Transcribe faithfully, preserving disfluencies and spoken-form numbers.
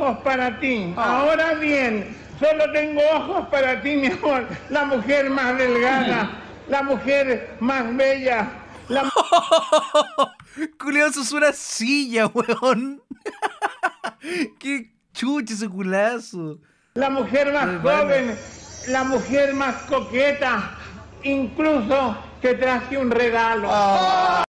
ojos para ti. Ahora bien, solo tengo ojos para ti, mi amor. La mujer más delgada, la mujer más bella, la... Culeado, eso es una silla, weón. Qué chucha ese culazo. La mujer más joven, la mujer más coqueta. Incluso te traje un regalo. Oh.